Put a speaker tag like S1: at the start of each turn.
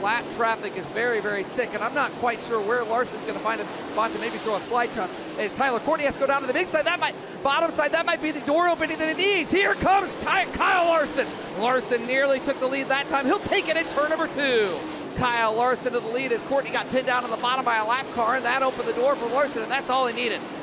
S1: lap traffic is very, very thick, and I'm not quite sure where Larson's going to find a spot to maybe throw a slide jump. As Tyler Courtney has to go down to the big side, bottom side, that might be the door opening that it needs. Here comes Kyle Larson. Larson nearly took the lead that time. He'll take it in turn number 2. Kyle Larson to the lead as Courtney got pinned down to the bottom by a lap car, and that opened the door for Larson, and that's all he needed.